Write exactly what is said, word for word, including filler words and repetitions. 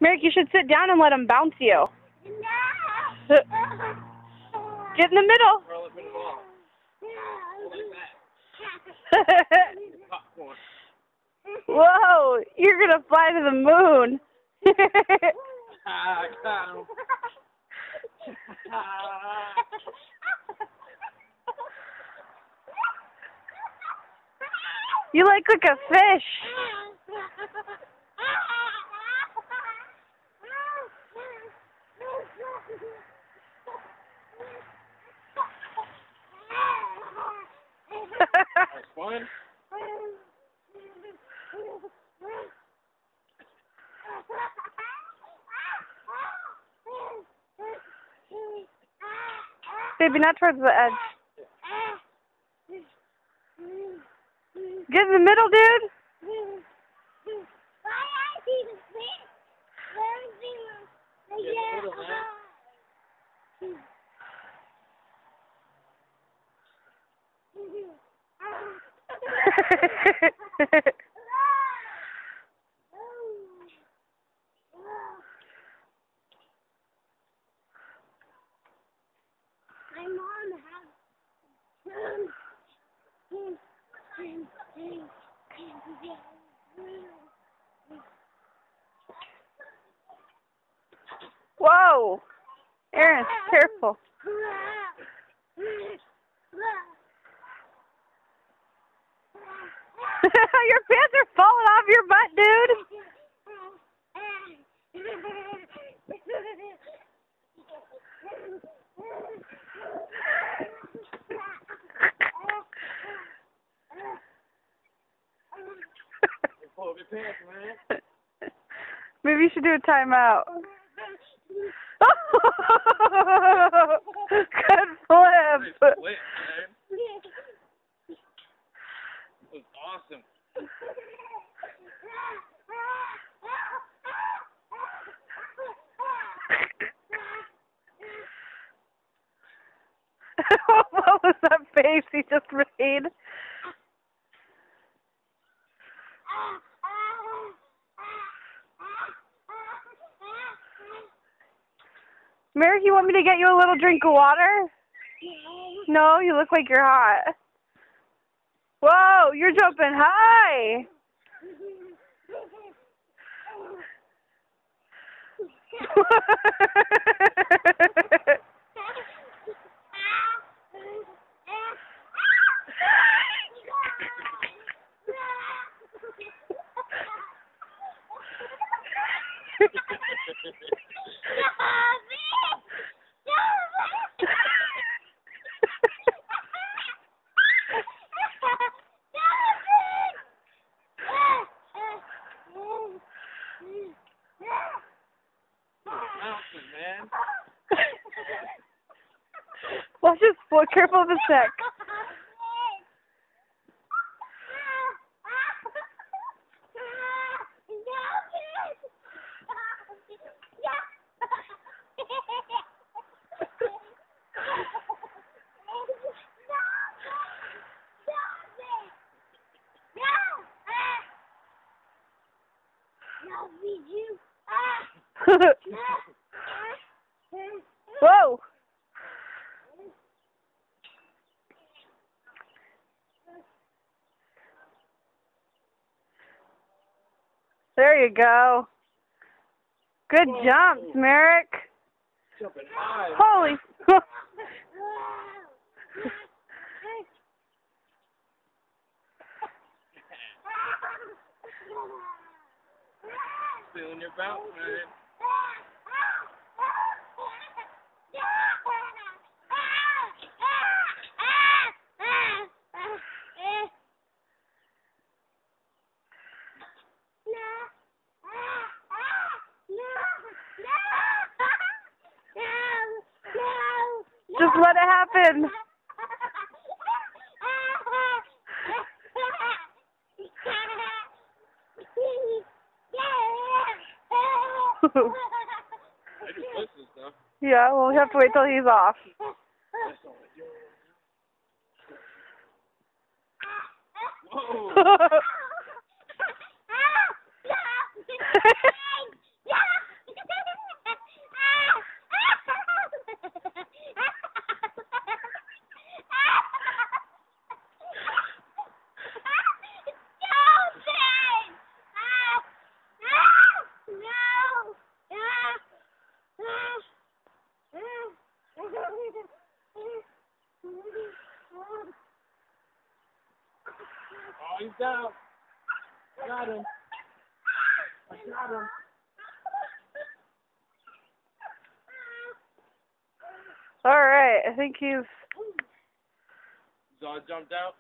Merik, you should sit down and let him bounce you. No. Get in the middle. Whoa, you're going to fly to the moon. Ah, I got him. You like like a fish. That's fun. Baby, not towards the edge. Get in the middle, dude. My mom has Whoa! Aaron, careful. Your pants are falling off your butt, dude. Pull up your pants, man. Maybe you should do a timeout. Good flip. Nice flip, man. That was awesome. What was that face he just made? Merik, you want me to get you a little drink of water? No, you look like you're hot. Whoa, you're jumping high. Man. Watch his foot. Careful of his neck. Whoa! There you go. Good jumps, Merik. Jumping high. Holy. Feeling your bounce, man. Just let it happen. I just listen stuff. Yeah, well, we have to wait till he's off. Whoa. He's down. Got him. I got him. All right, I think he's. Zod jumped out.